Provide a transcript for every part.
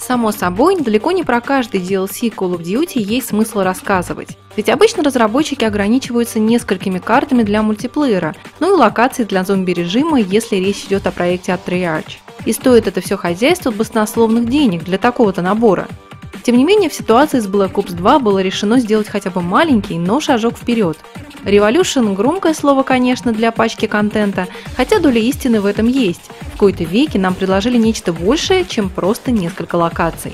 Само собой, далеко не про каждый DLC Call of Duty есть смысл рассказывать. Ведь обычно разработчики ограничиваются несколькими картами для мультиплеера, ну и локацией для зомби-режима, если речь идет о проекте от Treyarch. И стоит это все хозяйство баснословных денег для такого-то набора. Тем не менее, в ситуации с Black Ops 2 было решено сделать хотя бы маленький, но шажок вперед. Revolution – громкое слово, конечно, для пачки контента, хотя доля истины в этом есть. В кои-то веки нам предложили нечто большее, чем просто несколько локаций.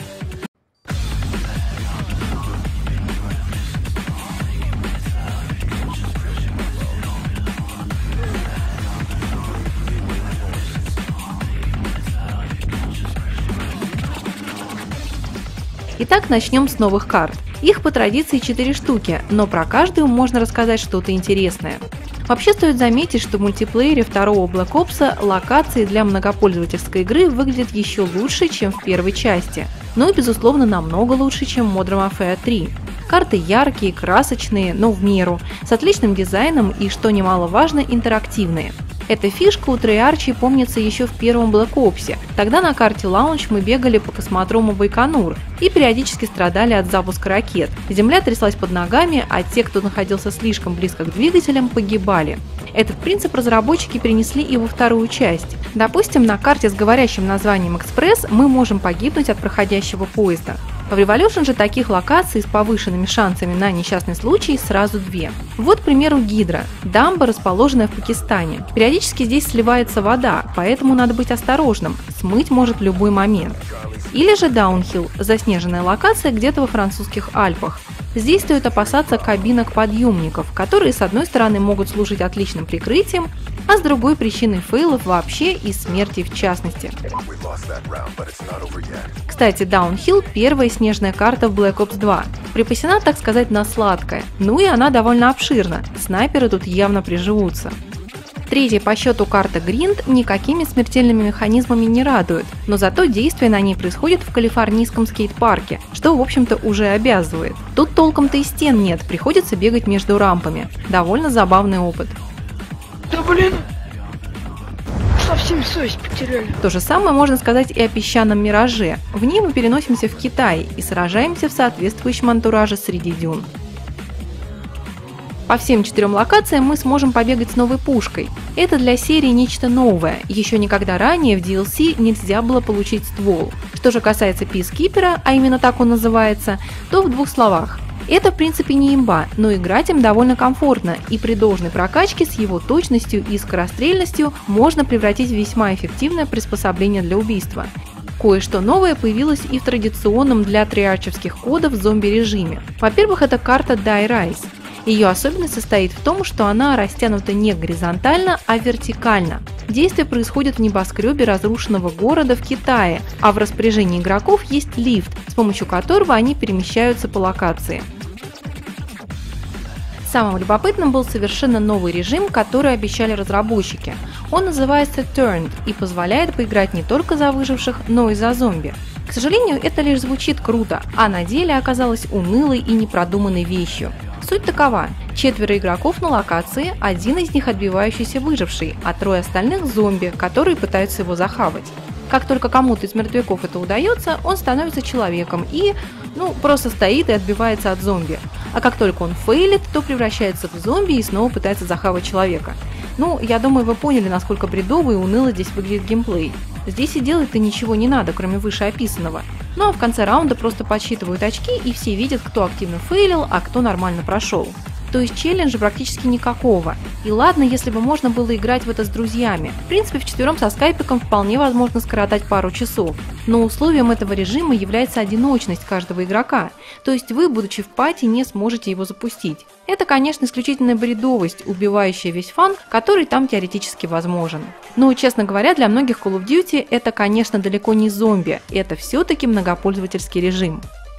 Итак, начнем с новых карт. Их по традиции 4 штуки, но про каждую можно рассказать что-то интересное. Вообще стоит заметить, что в мультиплеере второго Black Ops локации для многопользовательской игры выглядят еще лучше, чем в первой части. Ну и безусловно намного лучше, чем в Modern Warfare 3. Карты яркие, красочные, но в меру, с отличным дизайном и, что немаловажно, интерактивные. Эта фишка у Treyarch помнится еще в первом Black Ops. Тогда на карте Launch мы бегали по космодрому Байконур и периодически страдали от запуска ракет. Земля тряслась под ногами, а те, кто находился слишком близко к двигателям, погибали. Этот принцип разработчики перенесли и во вторую часть. Допустим, на карте с говорящим названием «Экспресс» мы можем погибнуть от проходящего поезда. В Revolution же таких локаций с повышенными шансами на несчастный случай сразу 2. Вот, к примеру, Гидра – дамба, расположенная в Пакистане. Периодически здесь сливается вода, поэтому надо быть осторожным, смыть может в любой момент. Или же Даунхилл – заснеженная локация где-то во французских Альпах. Здесь стоит опасаться кабинок-подъемников, которые с одной стороны могут служить отличным прикрытием, а с другой причиной фейлов вообще и смерти в частности. Кстати, Даунхилл – первая снежная карта в Black Ops 2. Припасена, так сказать, на сладкое, ну и она довольно обширна, снайперы тут явно приживутся. Третья по счету карта Гринд никакими смертельными механизмами не радует, но зато действие на ней происходит в калифорнийском скейт-парке, что в общем-то уже обязывает. Тут толком-то и стен нет, приходится бегать между рампами. Довольно забавный опыт. Да блин! Совсем совесть потеряли. То же самое можно сказать и о песчаном мираже. В ней мы переносимся в Китай и сражаемся в соответствующем антураже среди дюн. По всем 4 локациям мы сможем побегать с новой пушкой. Это для серии нечто новое, еще никогда ранее в DLC нельзя было получить ствол. Что же касается Peacekeeper, а именно так он называется, то в 2 словах. Это в принципе не имба, но играть им довольно комфортно, и при должной прокачке с его точностью и скорострельностью можно превратить в весьма эффективное приспособление для убийства. Кое-что новое появилось и в традиционном для триарчевских кодов зомби-режиме. Во-первых, это карта Die Rise. Ее особенность состоит в том, что она растянута не горизонтально, а вертикально. Действие происходит в небоскребе разрушенного города в Китае, а в распоряжении игроков есть лифт, с помощью которого они перемещаются по локации. Самым любопытным был совершенно новый режим, который обещали разработчики. Он называется Turned и позволяет поиграть не только за выживших, но и за зомби. К сожалению, это лишь звучит круто, а на деле оказалось унылой и непродуманной вещью. Суть такова: 4 игроков на локации, один из них отбивающийся выживший, а 3 остальных зомби, которые пытаются его захавать. Как только кому-то из мертвяков это удается, он становится человеком и, просто стоит и отбивается от зомби. А как только он фейлит, то превращается в зомби и снова пытается захавать человека. Я думаю, вы поняли, насколько бредово и уныло здесь выглядит геймплей. Здесь и делать-то ничего не надо, кроме вышеописанного. А в конце раунда просто подсчитывают очки, и все видят, кто активно фейлил, а кто нормально прошел. То есть челленджа практически никакого. И ладно, если бы можно было играть в это с друзьями. В принципе, вчетвером со скайпиком вполне возможно скоротать пару часов. Но условием этого режима является одиночность каждого игрока. То есть вы, будучи в пати, не сможете его запустить. Это, конечно, исключительная бредовость, убивающая весь фан, который там теоретически возможен. Но, честно говоря, для многих Call of Duty это, конечно, далеко не зомби. Это все-таки многопользовательский режим.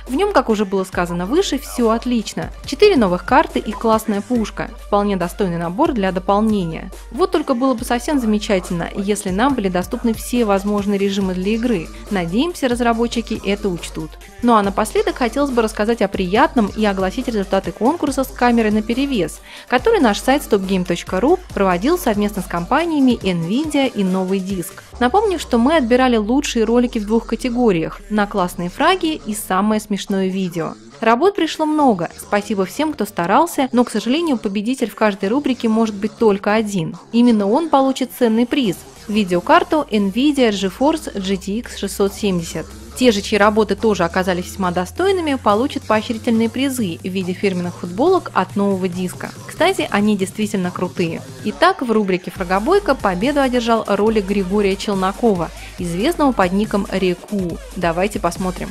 В нем, как уже было сказано выше, все отлично. 4 новых карты и классная пушка. Вполне достойный набор для дополнения. Вот только было бы совсем замечательно, если нам были доступны все возможные режимы для игры. Надеемся, разработчики это учтут. Ну а напоследок хотелось бы рассказать о приятном и огласить результаты конкурса с камерой наперевес, который наш сайт stopgame.ru проводил совместно с компаниями Nvidia и Новый Диск. Напомню, что мы отбирали лучшие ролики в 2 категориях – на классные фраги и самое смешное видео. Работ пришло много, спасибо всем, кто старался, но, к сожалению, победитель в каждой рубрике может быть только один. Именно он получит ценный приз – видеокарту Nvidia GeForce GTX 670. Те же, чьи работы тоже оказались весьма достойными, получат поощрительные призы в виде фирменных футболок от Нового Диска. Кстати, они действительно крутые. Итак, в рубрике «Фрагобойка» победу одержал ролик Григория Челнокова, известного под ником Реку. Давайте посмотрим.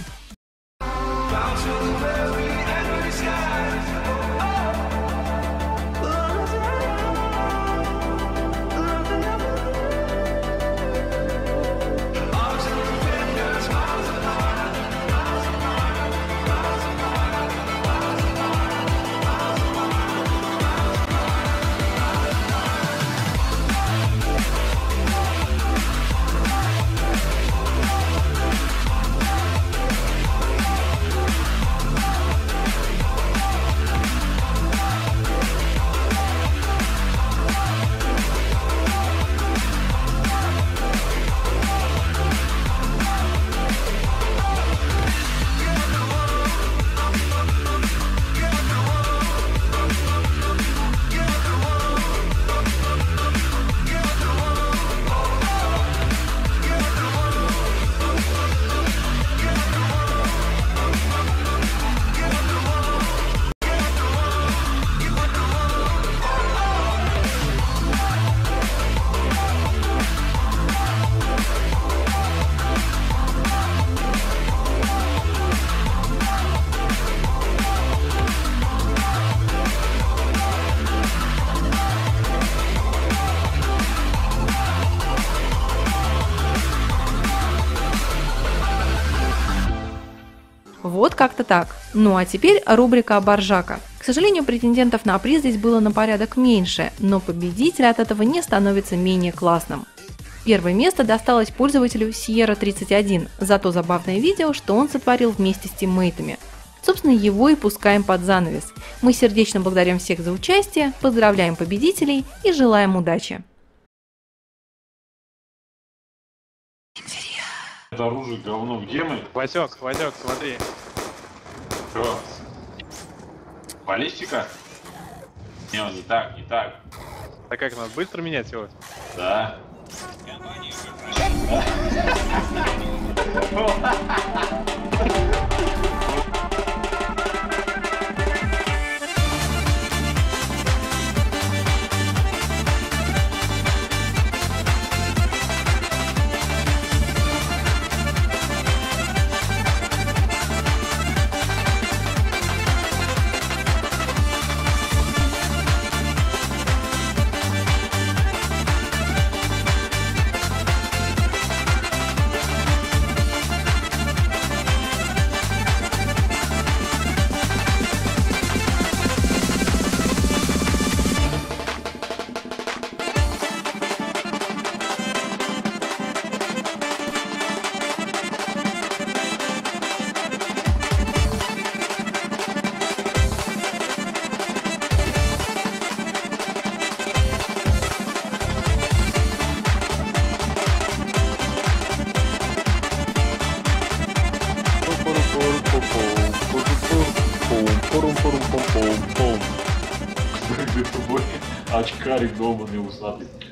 Вот как-то так. Ну а теперь рубрика «Боржака». К сожалению, претендентов на приз здесь было на порядок меньше, но победитель от этого не становится менее классным. Первое место досталось пользователю Sierra31 за то забавное видео, что он сотворил вместе с тиммейтами. Собственно, его и пускаем под занавес. Мы сердечно благодарим всех за участие, поздравляем победителей и желаем удачи. Это оружие говно, где мы? Васек, смотри. Что? Баллистика? Не, не так. А как, надо быстро менять его? Да. Очкарик долбаный усатый.